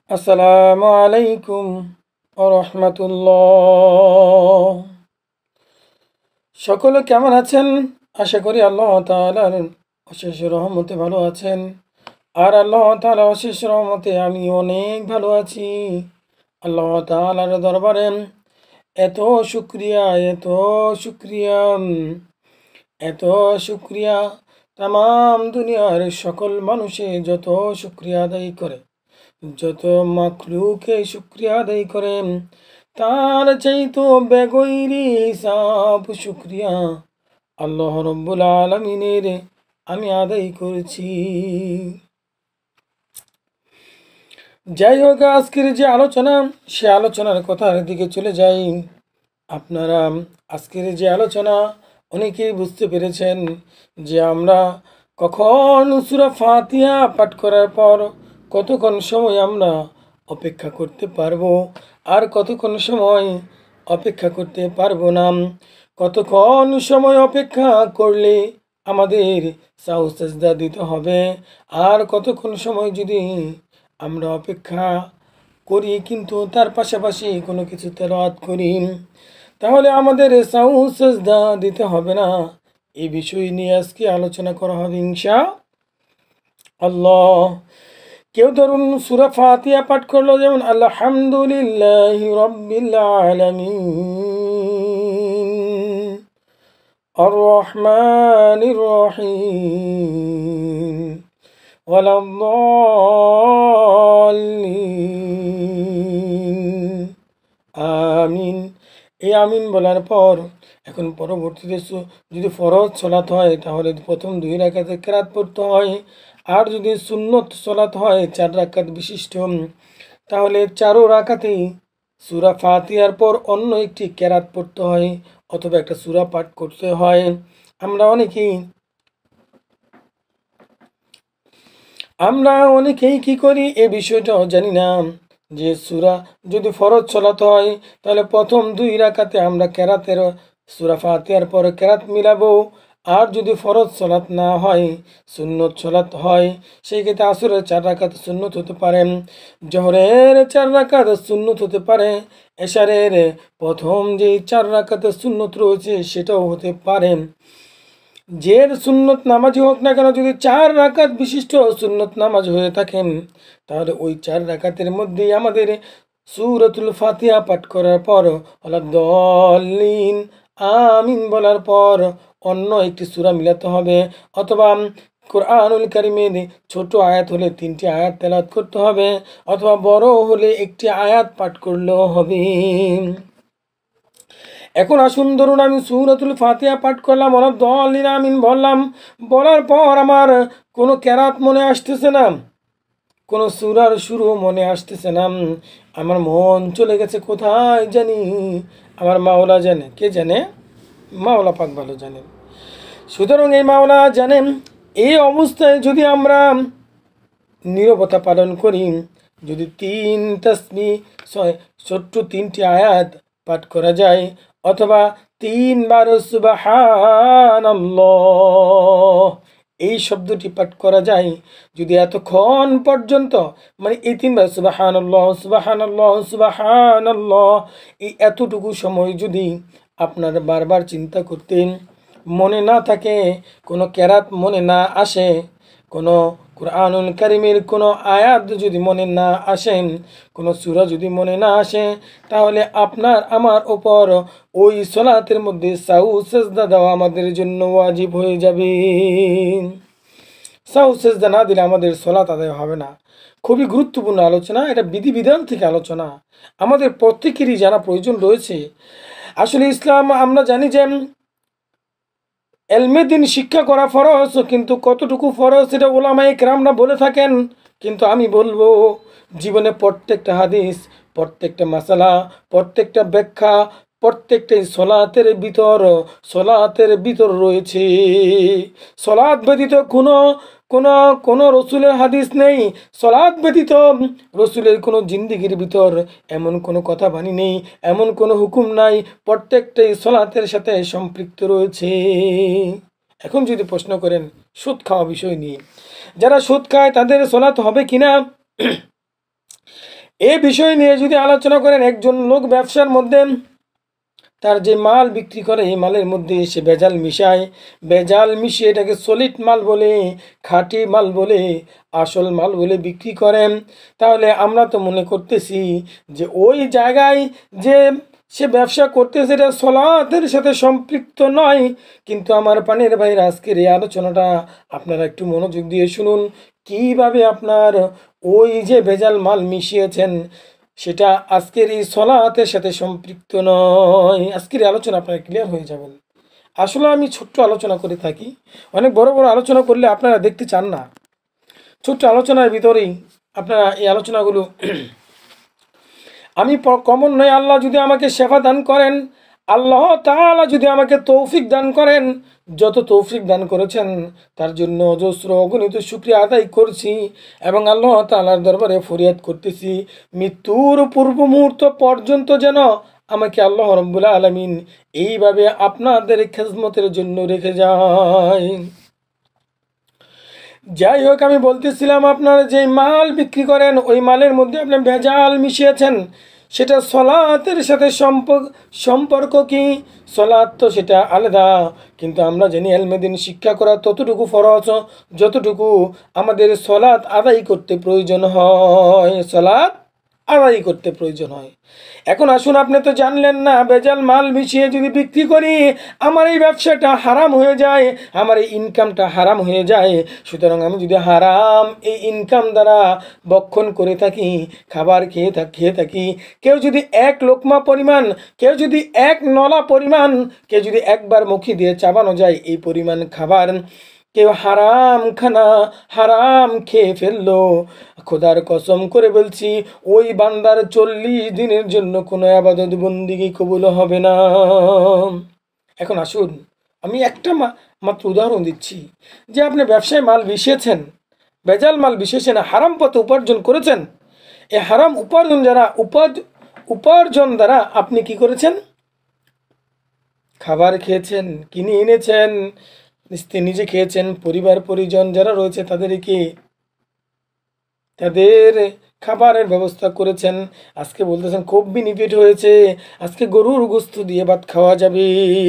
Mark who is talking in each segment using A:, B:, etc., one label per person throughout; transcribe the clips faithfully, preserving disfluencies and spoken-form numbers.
A: আসসালামু আলাইকুম ওয়া রাহমাতুল্লাহ। সকলে কেমন আছেন? আশা করি আল্লাহ তাআলার অশেষ রহমতে ভালো আছেন। আর আল্লাহ তাআলার অশেষ রহমতে আমি অনেক ভালো আছি। আল্লাহ তাআলার দরবারে এত শুকরিয়া, এত শুকরিয়া, এত শুকরিয়া। তামাম দুনিয়ার সকল মানুষে যত শুকরিয়া আদায় করে, যত মাখলুকে শুকরিয়া আদায় করেন, তার চাইতো বেগৈরি হিসাব শুকরিয়া আল্লাহ রব্বুল আলামিনের আমি আদায় করেছি। যাই হোক, আজকের যে আলোচনা, সে আলোচনার কথার দিকে চলে যাই। আপনারা আজকের যে আলোচনা অনেকেই বুঝতে পেরেছেন যে আমরা কখন সূরা ফাতিহা পাঠ করার পর কতক্ষণ সময় আমরা অপেক্ষা করতে পারবো, আর কতক্ষণ সময় অপেক্ষা করতে পারবো না, কতক্ষণ সময় অপেক্ষা করলে আমাদের সাউ সেজদা দিতে হবে, আর কতক্ষণ সময় যদি আমরা অপেক্ষা করি কিন্তু তার পাশাপাশি কোনো কিছু তেলাওয়াত করি, তাহলে আমাদের সাউ সেজদা দিতে হবে না। এই বিষয় নিয়ে আজকে আলোচনা করা হবে ইনশাআল্লাহ। কেউ ধরুন সূরা ফাতিহা পাঠ করলো, যেমন আলহামদুলিল্লাহি রাব্বিল আলামিন আর রহমানির রহিম ওয়ালাদ-দাল্লিন আমিন। এই আমিন বলার পর এখন পরবর্তীতে যদি ফরজ সালাত হয় তাহলে প্রথম দুই রাকাতে কেরাত পড়তে হয়, আর যদি সুন্নত সালাত হয় চার রাকাত বিশিষ্ট, তাহলে চারো রাকাতেই সূরা ফাতিহার পর অন্য একটি কেরাত পড়তে হয় অথবা একটা সূরা পাঠ করতে হয়। আমরা অনেকেই আমরা অনেকেই কি করি এই বিষয়টাও জানি না যে সূরা যদি ফরজ সালাত হয় তাহলে প্রথম দুই রাকাতে আমরা কেরাতের সূরা ফাতিহার পর কেরাত মিলাবো, আর যদি ফরজ সালাত না হয় সুন্নত সালাত হয় সেই ক্ষেত্রে আসরের চার রাকাত সুন্নত হতে পারে, জোহরের চার রাকাত সুন্নত হতে পারে, এশারের প্রথম যে চার রাকাত সুন্নত রয়েছে সেটাও হতে পারে। যে সুন্নত নামাজি হোক না কেন, যদি চার রাকাত বিশিষ্ট সুন্নত নামাজ হয়ে থাকেন তাহলে ওই চার রাকাতের মধ্যেই আমাদের সূরাতুল ফাতিহা পাঠ করার পর ওয়ালাদ-দাল্লিন আমিন বলার পর অন্য একটি সূরা মিলাতে হবে, অথবা কোরআনুল কারীমের ছোট আয়াত হলে তিনটি আয়াত তেলাওয়াত করতে হবে, অথবা বড় হলে একটি আয়াত পাঠ করলেও হবে। এখন আসুন, ধরুন আমি সূরাতুল ফাতিহা পাঠ করলাম, ওয়ালাদ-দাল্লিন আমিন বললাম, বলার পর আমার কোনো কেরাত মনে আসতেছে না, কোনো সূরার শুরু মনে আসতেছে না, আমার মন চলে গেছে কোথায় জানি, আমার মাওলা জানে। কে জানে? মাওলা পাক ভালো জানেন। সুতরাং এই মাওলা জানেন। এই অবস্থায় যদি আমরা নীরবতা পালন করি, যদি তিন তাসবিহ ছয় ছোট্ট তিনটি আয়াত পাঠ করা যায়, অথবা তিনবার সুবহানাল্লাহ এই শব্দটি পাঠ করা যায়, যদি এতক্ষণ পর্যন্ত মানে এই তিনবার সুবহানাল্লাহ সুবহানাল্লাহ সুবহানাল্লাহ এই এতটুকু সময় যদি আপনার বারবার চিন্তা করতেন, মনে না থাকে, কোনো কেরাত মনে না আসে, কোনো কোরআনুল কারীমের কোনো আয়াত যদি মনে না আসেন, কোনো সূরা যদি মনে না আসে, তাহলে আপনার আমার ওপর ওই সালাতের মধ্যে সাউ সেজদা দেওয়া আমাদের জন্য ওয়াজিব হয়ে যাবে। সাউ সেজদা না দিলে আমাদের সালাত আদায় হবে না। খুবই গুরুত্বপূর্ণ আলোচনা, এটা বিধিবিধান থেকে আলোচনা, আমাদের প্রত্যেকেরই জানা প্রয়োজন রয়েছে। আসলে ইসলাম আমরা জানি যে এলমে দিন শিক্ষা করা ফরজ, কিন্তু কতটুকু ফরজ সেটা ওলামায়ে কেরামরা বলে থাকেন, কিন্তু আমি বলবো জীবনে প্রত্যেকটা হাদিস, প্রত্যেকটা মাসালা, প্রত্যেকটা ব্যাখ্যা, প্রত্যেকটাই সলাতের ভিতর সলাতের ভিতর রয়েছে। সলাত ব্যতীত কোনো কোনো কোনো রসুলের হাদিস নেই, সলাত ব্যতীত রসুলের কোনো জিন্দিগির ভিতর এমন কোনো কথা বাণী নেই, এমন কোনো হুকুম নাই, প্রত্যেকটাই সলাতের সাথে সম্পৃক্ত রয়েছে। এখন যদি প্রশ্ন করেন সুদ খাওয়া বিষয় নিয়ে, যারা সুদ খায় তাদের সলাত হবে কিনা, এই বিষয় নিয়ে যদি আলোচনা করেন, একজন লোক ব্যবসার মধ্যে তার যে মাল বিক্রি করে এই মালের মধ্যে সে ভেজাল মিশায়, ভেজাল মিশিয়ে এটাকে সলিড মাল বলে, খাঁটি মাল বলে, আসল মাল বলে বিক্রি করেন, তাহলে আমরা তো মনে করতেছি যে ওই জায়গায় যে সে ব্যবসা করতেছে এটা সলাতের সাথে সম্পৃক্ত নয়। কিন্তু আমার পানের ভাইয়ের আজকের এই আলোচনাটা আপনারা একটু মনোযোগ দিয়ে শুনুন, কিভাবে আপনার ওই যে ভেজাল মাল মিশিয়েছেন সেটা আজকের এই সলাতের সাথে সম্পৃক্ত নয়। আজকের আলোচনা আপনারা ক্লিয়ার হয়ে যাবেন। আসলে আমি ছোট্ট আলোচনা করে থাকি, অনেক বড় বড় আলোচনা করলে আপনারা দেখতে চান না। ছোট্ট আলোচনার ভিতরেই আপনারা এই আলোচনাগুলো আমি কমন নয়। আল্লাহ যদি আমাকে সেবা দান করেন, আল্লাহ তাআলা যদি আমাকে তৌফিক দান করেন, যত তৌফিক দান করেছেন তার জন্য অজস্র অগণিত শুকরিয়া আদায় করছি এবং আল্লাহ তাআলার দরবারে ফরিয়াদ করতেছি মৃত্যুর পূর্ব মুহূর্ত পর্যন্ত যেন আমাকে আল্লাহ রাব্বুল আলামিন এইভাবে আপনাদের খেদমতের জন্য রেখে যায়। যাই হোক, আমি বলতেছিলাম আপনারা যে মাল বিক্রি করেন ওই মালের মধ্যে আপনি ভেজাল মিশিয়েছেন, সেটা সলাতের সাথে সম্পর্ক সম্পর্ক কি? সলাত তো সেটা আলাদা, কিন্তু আমরা জানি এলমেদিন শিক্ষা করা ততটুকু ফরজ যতটুকু আমাদের সলাত আদায় করতে প্রয়োজন হয়, সলাত আদায় করতে প্রয়োজন হয়। এখন আসুন, আপনি তো জানলেন না ভেজাল মাল মিশিয়ে যদি বিক্রি করি আমার এই ব্যবসাটা হারাম হয়ে যায়, আমার এই ইনকামটা হারাম হয়ে যায়। সুতরাং আমি যদি হারাম এই ইনকাম দ্বারা বক্ষণ করে থাকি, খাবার খেয়ে থাকি খেয়ে থাকি কেউ যদি এক লোকমা পরিমাণ, কেউ যদি এক নলা পরিমাণ, কেউ যদি একবার মুখে দিয়ে চাবানো যায় এই পরিমাণ খাবার কেউ হারাম খানা হারাম খেয়ে ফেললো, খোদার কসম করে বলছি ওই বান্দার চল্লিশ দিনের জন্য কোনো আবাদত বন্দিগি কবুল হবে না। এখন আসুন, আমি একটা মাত্র উদাহরণ দিচ্ছি যে আপনি ব্যবসায় মাল মিশিয়েছেন, ভেজাল মাল মিশিয়েছেন, হারাম পথে উপার্জন করেছেন। এই হারাম উপার্জন যারা উপার্জ উপার্জন দ্বারা আপনি কি করেছেন? খাবার খেয়েছেন, কিনে এনেছেন, নিজে খেয়েছেন, পরিবার পরিজন যারা রয়েছে তাদেরকে তাদের খাবারের ব্যবস্থা করেছেন। আজকে বলতেছেন খুব বেনিফিট হয়েছে, আজকে গরুর গোস্ত দিয়ে ভাত খাওয়া যাবে।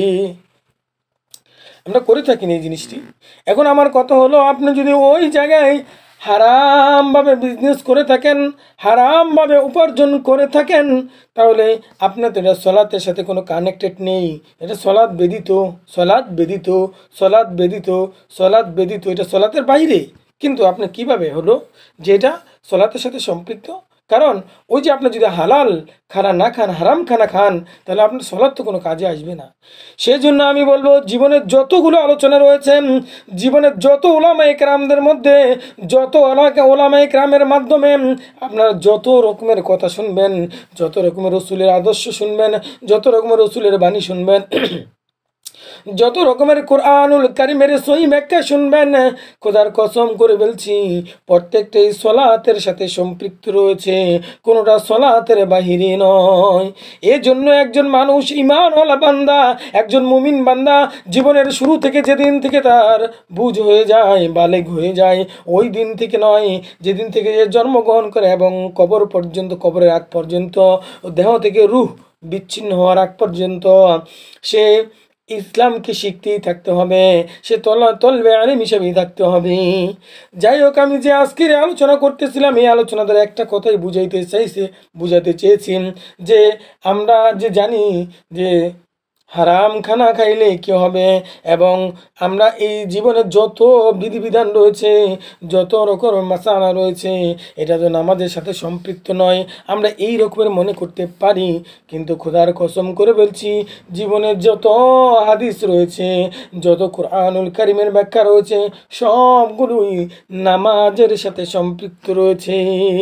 A: আমরা করে থাকি না এই জিনিসটি। এখন আমার কথা হলো, আপনি যদি ওই জায়গায় হারামভাবে বিজনেস করে থাকেন, হারামভাবে উপার্জন করে থাকেন, তাহলে আপনার তো এটা সলাতের সাথে কোনো কানেক্টেড নেই। এটা সলাৎ বেদিত, সলাৎ বেদিত, সলাৎ বেদিত, সলাৎ বেদিত, এটা সলাতের বাইরে। কিন্তু আপনি কিভাবে হলো যে এটা সলাতের সাথে সম্পৃক্ত? কারণ ওই যে আপনি যদি হালাল খানা না খান, হারাম খানা খান, তাহলে আপনার সলাৎ তো কোনো কাজে আসবে না। সেই জন্য আমি বলবো, জীবনের যতগুলো আলোচনা রয়েছে, জীবনের যত ওলামা একরামদের মধ্যে, যত ওলামা একরামের মাধ্যমে আপনারা যত রকমের কথা শুনবেন, যত রকমের রসুলের আদর্শ শুনবেন, যত রকমের রসুলের বাণী শুনবেন, যত রকমের কোরআনুল কারিমের সহি ব্যাখ্যা শুনবেন, খোদার কসম করে বলছি প্রত্যেকটাই সলাতের সাথে সম্পৃক্ত রয়েছে, কোনোটা সলাতের বাহিরে নয়। এজন্য একজন মানুষ ঈমানওয়ালা বান্দা, একজন মুমিন বান্দা জীবনের শুরু থেকে যেদিন থেকে তার বুঝ হয়ে যায়, বালেগ হয়ে যায়, ওই দিন থেকে নয়, যেদিন থেকে যে জন্মগ্রহণ করে এবং কবর পর্যন্ত, কবরের আগ পর্যন্ত, দেহ থেকে রূহ বিচ্ছিন্ন হওয়ার আগ পর্যন্ত সে ইসলামকে শিখতেই থাকতে হবে, সে তলা তলবে আলিম হিসেবেই থাকতে হবে। যাই হোক, আমি যে আজকের আলোচনা করতেছিলাম এই আলোচনা দ্বারা একটা কথাই বুঝাইতে চাইছে বুঝাতে চেয়েছি যে আমরা যে জানি যে হারাম খানা খাইলে কি হবে, এবং আমরা এই জীবনে যত বিধিবিধান রয়েছে, যত রকম মাসালা রয়েছে, এটা তো নামাজের সাথে সম্পৃক্ত নয়, আমরা এই রকমের মনে করতে পারি। কিন্তু খোদার কসম করে বলছি, জীবনের যত হাদিস রয়েছে, যত কোরআনুল কারিমের ব্যাখ্যা রয়েছে, সবগুলোই নামাজের সাথে সম্পৃক্ত রয়েছে,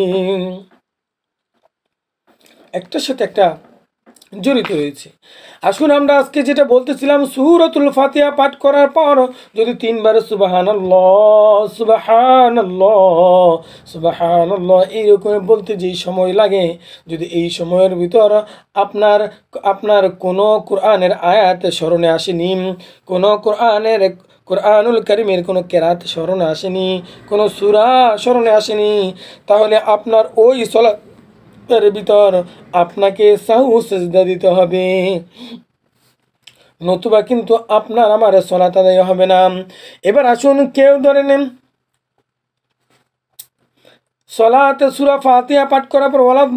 A: একটার সাথে একটা জড়িত রয়েছে। আসুন, আমরা আজকে যেটা বলতেছিলাম, সূরাতুল ফাতিহা পাঠ করার পর যদি তিনবার সুবহানাল্লাহ সুবহানাল্লাহ সুবহানাল্লাহ এইরকম বলতে যেই সময় লাগে, যদি এই সময়ের ভিতর আপনার আপনার কোনো কোরআনের আয়াত স্মরণে আসেনি, কোনো কোরআনের কোরআনুল কারিমের কোনো কেরাত স্মরণে আসেনি, কোনো সূরা স্মরণে আসেনি, তাহলে আপনার ওই সলাত এর ভিতর আপনাকে সাহু সেজদা দিতে হবে, নতুবা কিন্তু আপনার আমার সালাত আদায় হবে না। এবার আসুন, কেউ ধরে নেন সলাতে সূরা ফাতিহা পাঠ করার পর ওয়ালা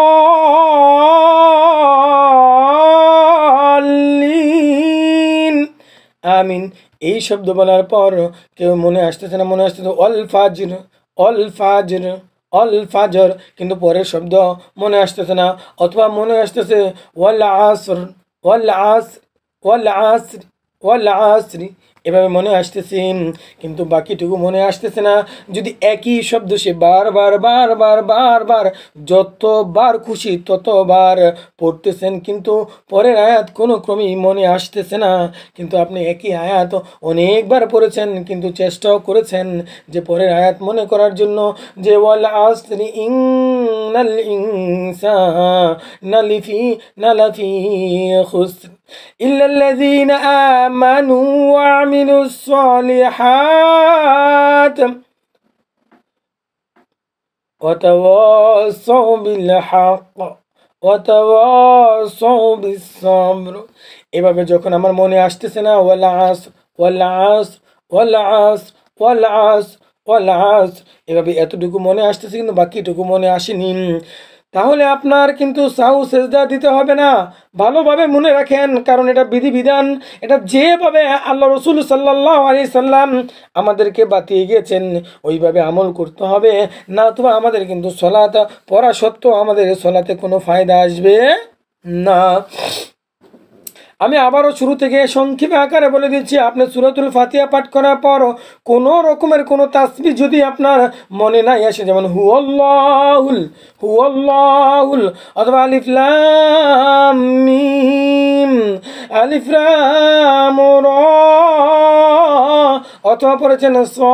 A: দাল্লিন আমিন এই শব্দ বলার পর কেউ মনে আসতেছে না, মনে আসতেছে অল ফাজর অল ফাজর অল ফাজর, কিন্তু পরের শব্দ মনে আসতেছে না, অথবা মনে আসতেছে ওয়াল আসর ওয়াল আসর ওয়াল আসর ওয়াল আসরি, এভাবে মনে আসতেছে কিন্তু বাকিটুকু মনে আসতেছে না। যদি একই শব্দ সে বারবার বারবার বারবার যতবার খুশি ততবার পড়তেছেন, কিন্তু পরের আয়াত কোনো ক্রমেই মনে আসতেছে না, কিন্তু আপনি একই আয়াত অনেকবার পড়েছেন, কিন্তু চেষ্টাও করেছেন যে পরের আয়াত মনে করার জন্য, যে ওয়াল আসরি ইন্নাল ইনসানা লাফি লাফি খুসর إلا الذين آمنوا وعملوا الصالحات وتواصوا بالحق وتواصوا بالصبر। এভাবে যখন আমার মনে আসতেছে না ওয়াল আসর ওয়াল আসর ওয়াল আসর ওয়াল আসর ওয়াল আসর, এভাবে এতটুকু মনে আসতেছে কিন্তু বাকিটুকু মনে আসেনি, তাহলে আপনার কিন্তু সাহু সেজদা দিতে হবে না। ভালোভাবে মনে রাখেন, কারণ এটা বিধিবিধান, এটা যেভাবে আল্লাহ রসুল সাল্লাল্লাহু আলাইহি সাল্লাম আমাদেরকে বাতিয়ে গিয়েছেন ওইভাবে আমল করতে হবে, না অথবা আমাদের কিন্তু সলাত পড়া সত্ত্বেও আমাদের সলাতে কোনো ফায়দা আসবে না। আমি আবারও শুরু থেকে সংক্ষেপে আকারে বলে দিচ্ছি, আপনি সূরাতুল ফাতিহা পাঠ করার পর কোনো রকমের কোনো তাসবিহ যদি আপনার মনে নাই আসে, যেমন হুয়াল্লাহুল হুয়াল্লাহুল অথবা আলিফ লাম মিম আলিফ লাম রা, অথবা পড়েছেন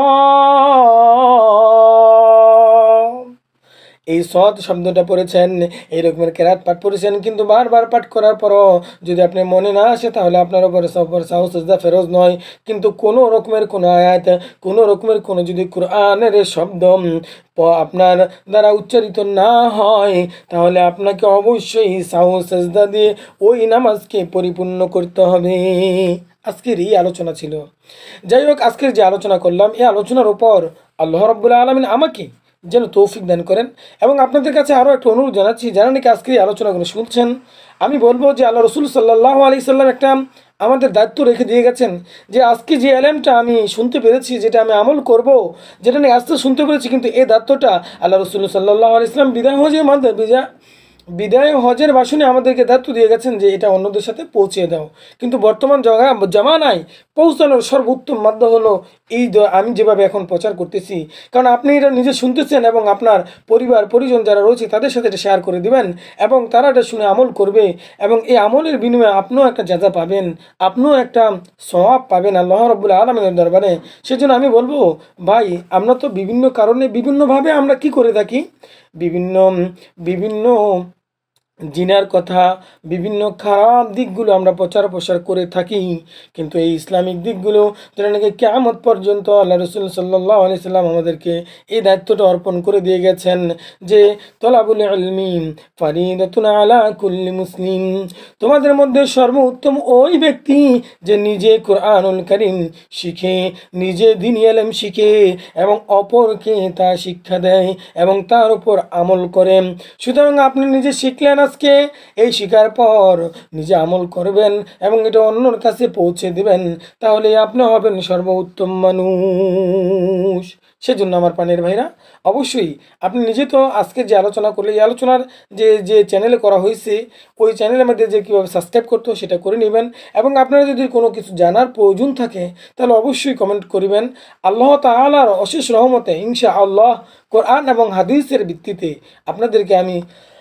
A: সাদ, এই সদ শব্দটা পড়েছেন, এই রকমের কেরাত পাঠ পড়েছেন, কিন্তু বারবার পাঠ করার পরও যদি আপনি মনে না আসে, তাহলে আপনার উপরে সাহু সেজদা ফেরজ নয়। কিন্তু কোনো রকমের কোনো আয়াত, কোনো রকমের কোনো যদি কোরআনের শব্দ আপনার দ্বারা উচ্চারিত না হয়, তাহলে আপনাকে অবশ্যই সাহু সেজদা দিয়ে ওই নামাজকে পরিপূর্ণ করতে হবে। আজকের এই আলোচনা ছিল। যাই হোক, আজকের যে আলোচনা করলাম, এই আলোচনার উপর আল্লাহ রাব্বুল আলামিন আমাকে যেন তৌফিক দান করেন। এবং আপনাদের কাছে আরও একটা অনুরোধ জানাচ্ছি, যারা নাকি আজকে এই আলোচনাগুলো শুনছেন, আমি বলবো যে আল্লাহ রসুল সাল্লাল্লাহু আলাইহি সাল্লাম একটা আমাদের দায়িত্ব রেখে দিয়ে গেছেন, যে আজকে যে এলেমটা আমি শুনতে পেরেছি, যেটা আমি আমল করব, যেটা নিয়ে আজকে শুনতে পেরেছি, কিন্তু এই দায়িত্বটা আল্লাহ রসুল সাল্লাল্লাহু আলাইহি সাল্লাম বিদায় হজের মাধ্যমে বিজা বিদায় হজের ভাষণে আমাদেরকে দায়িত্ব দিয়ে গেছেন যে এটা অন্যদের সাথে পৌঁছে দাও। কিন্তু বর্তমান জগা জামানায় পৌঁছানোর সর্বোত্তম মাধ্যম হলো এই আমি যেভাবে এখন প্রচার করতেছি, কারণ আপনি এটা নিজে শুনতেছেন এবং আপনার পরিবার পরিজন যারা রয়েছে তাদের সাথে এটা শেয়ার করে দিবেন, এবং তারা এটা শুনে আমল করবে, এবং এই আমলের বিনিময়ে আপনিও একটা জাযা পাবেন, আপনিও একটা সওয়াব পাবেন আল্লাহ রাব্বুল আলামিনের দরবারে। সেজন্য আমি বলবো, ভাই, আমরা তো বিভিন্ন কারণে বিভিন্নভাবে আমরা কি করে থাকি, বিভিন্ন বিভিন্ন জিনার কথা, বিভিন্ন খারাপ দিকগুলো আমরা প্রচার প্রসার করে থাকি, কিন্তু এই ইসলামিক দিকগুলো যেটা নাকি কিয়ামত পর্যন্ত আল্লাহ রসুল সাল্লাল্লাহু আলাইহি সাল্লাম আমাদেরকে এই দায়িত্বটা অর্পণ করে দিয়ে গেছেন, যে তলাবুল ইলমি ফারিদাতুন আলা কুল্লি মুসলিম, তোমাদের মধ্যে সর্বোত্তম ওই ব্যক্তি যে নিজে কোরআনুল কারীম শিখে, নিজে দ্বীনি ইলম শিখে এবং অপরকে তা শিক্ষা দেয় এবং তার উপর আমল করে। সুতরাং আপনি নিজে শিখলেন, আজকে এই শিখার পর নিজে আমল করবেন এবং এটা অন্যর কাছে পৌঁছে দিবেন, তাহলে আপনি হবেন সর্বোত্তম মানুষ। সেজন্য আমার প্রাণের ভাইরা, অবশ্যই আপনি নিজে তো আজকে যে আলোচনা করলে, এই আলোচনার যে যে চ্যানেলে করা হয়েছে ওই চ্যানেলের মধ্যে যে কীভাবে সাবস্ক্রাইব করতে সেটা করে নেবেন, এবং আপনারা যদি কোনো কিছু জানার প্রয়োজন থাকে তাহলে অবশ্যই কমেন্ট করবেন। আল্লাহ তাআলার অশেষ রহমতে ইনশাআল্লাহ কোরআন এবং হাদিসের ভিত্তিতে আপনাদেরকে আমি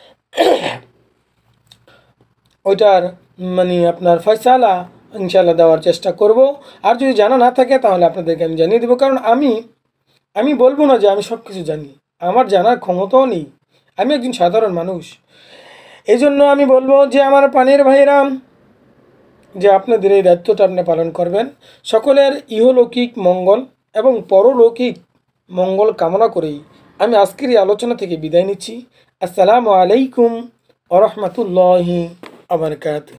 A: ওইটার মানে আপনার ফয়সালা ইনশাআল্লাহ দেওয়ার চেষ্টা করব। আর যদি জানা না থাকে তাহলে আপনাদেরকে আমি জানিয়ে দেবো, কারণ আমি আমি বলবো না যে আমি সব কিছু জানি, আমার জানার ক্ষমতাও নেই, আমি একজন সাধারণ মানুষ। এই জন্য আমি বলবো যে আমার প্রাণের ভাইয়েরা, যে আপনাদের এই দায়িত্বটা আপনি পালন করবেন, সকলের ইহলৌকিক মঙ্গল এবং পরলৌকিক মঙ্গল কামনা করেই আমি আজকের এই আলোচনা থেকে বিদায় নিচ্ছি। আসসালামু আলাইকুম ওয়া রাহমাতুল্লাহি ওয়া বারাকাতুহু।